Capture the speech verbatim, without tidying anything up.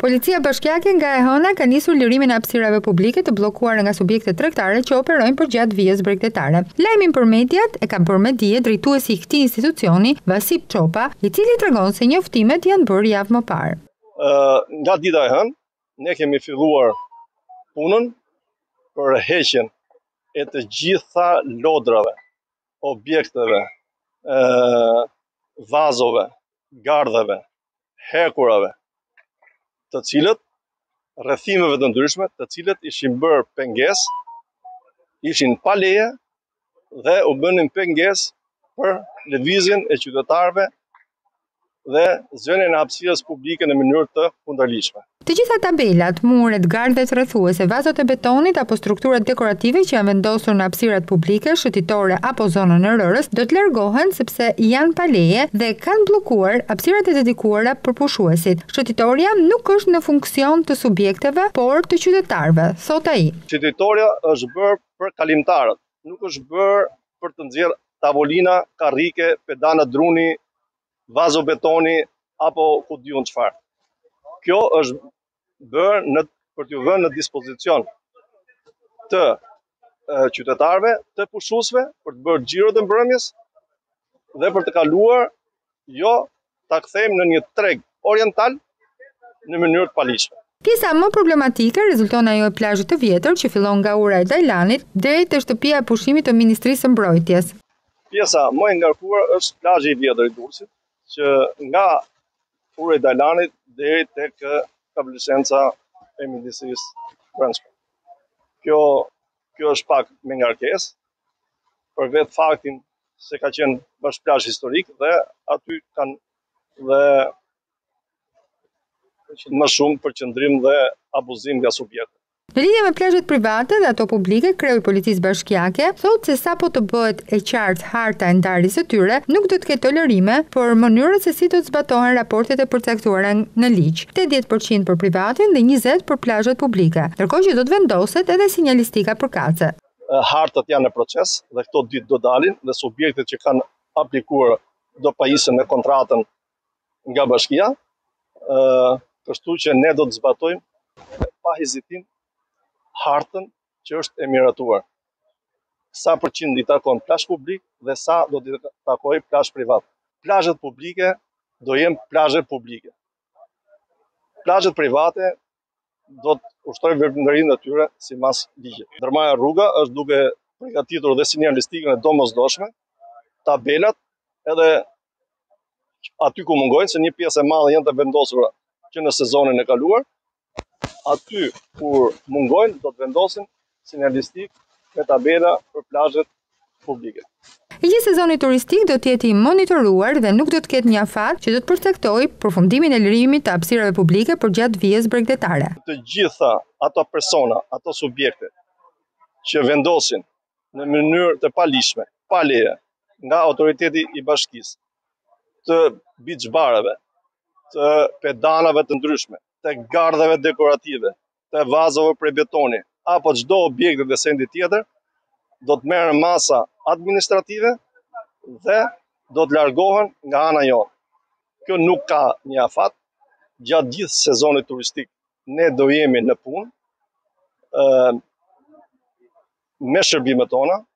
Policia bashkiake nga e hëna ka nisur lirimin e hapësirave publike të bllokuara nga subjektet tregtare që operojnë përgjatë vijës bregdetare. Lajmin për mediat e ka bërë me dije drejtuesi i këtij institucioni, Vasip Çopa, i cili tregon se njoftimet janë bërë javë më parë. Uh, nga dita e hënë, ne kemi filluar punën për heqjen e të gjitha lodrave, objekteve, uh, vazove, gardheve, hekurave, të cilët rrethimeve të ndryshme, të cilët ishin bërë pengesë, ishin pa leje dhe u bënin pengesë për lëvizjen e qytetarëve dhe zënien e hapësirës publike në mënyrë të kundërligjshme. Të gjitha tabelat, muret, gardhet rrethuese, vazot e betonit apo strukturat dekorative që janë vendosur në hapësirat publike, shëtitore apo zonën e rërës, do të largohen sepse janë pa leje dhe kanë bllokuar hapësirat e dedikuara përpushuesit. Shëtitoria nuk është në funksion të subjekteve, por të qytetarëve, thot ai. Shëtitoria është bërë për kalimtarët, nuk është bërë për të nxjerrë tavolina, karrike, pedana druni, vazo betoni apo ku diun çfarë. Kjo është bërë në, për t'ju vënë në dispozicion të e, qytetarëve, të pushuesve, për të bërë xhiro të mbrëmjes dhe për të kaluar jo ta kthejmë në një treg oriental në mënyrë të paligjshme. Pjesa më problematike rezulton ajo e plazhit të vjetër që fillon nga ura e Dajlanit deri te shtëpia e pushimit të Ministrisë së Mbrojtjes. Pjesa më e ngarkuar është plazhi i vjetër i Durrësit, që nga ura e Dajlanit deri tek kablishenca e Ministrisë Brendshme. Kjo, kjo është pak me ngarkesë, për vetë faktin se ka qenë është plazh historik dhe aty kanë dhe më shumë përqendrim dhe abuzim nga subjekte. Në lidhje me plazhet private dhe ato publike, kreu i Policisë Bashkiake thotë se sapo të bëhet e qartë harta e ndarjes së tyre, nuk do të ketë tolerime, por mënyrën se si do të zbatohen raportet e përcaktuara në ligj. tetëdhjetë përqind për privatin dhe njëzet për plazhet publike, ndërkohë që do të vendoset edhe sinjalistika për kace. Hartat janë në proces dhe këto ditë do dalin dhe subjektet që kanë aplikuar do pajisen me kontratën nga Bashkia, kështu që ne do të zbatojmë pa hezitim hartën që është e miratuar. Sa përqind i takon plazh publik dhe sa do t'i takojë plazh privat. Plazhet publike do jenë plazhe publike. Plazhet private do të ushtrojnë veprimtarinë e tyre sipas ligjit. Ndërmarrja rruga është duke përgatitur dhe sinjalistikën e domosdoshme, tabelat edhe aty ku mungojnë, se një pjesë e madhe janë të vendosura që në sezonin e kaluar, aty kur mungojnë do të vendosin sinjalistik me tabela për plazhet publike. I gjithë sezoni turistik do të jetë i monitoruar dhe nuk do të ketë një afat që do të përcaktojë përfundimin e lirimit të hapësirave publike përgjatë vijës bregdetare. Të gjitha ato persona, ato subjekte që vendosin në mënyrë të paligjshme, pa leje, nga autoriteti i bashkisë, të biçbareve, të pedanave të ndryshme, të gardheve dekorative, të vazove prej betoni, apo çdo objekt dhe sendi tjetër, do të merren masa administrative dhe do të largohen nga ana jonë. Kjo nuk ka një afat, gjatë gjithë sezonit turistik ne do jemi në punë, me shërbimet tona,